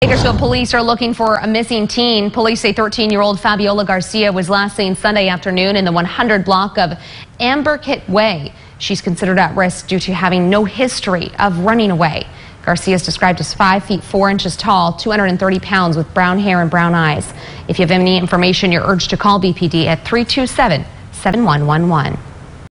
Bakersfield police are looking for a missing teen. Police say 13-year-old Fabiola Garcia was last seen Sunday afternoon in the 100 block of Amberkit Way. She's considered at risk due to having no history of running away. Garcia is described as 5 feet 4 inches tall, 230 pounds with brown hair and brown eyes. If you have any information, you're urged to call BPD at 327-7111.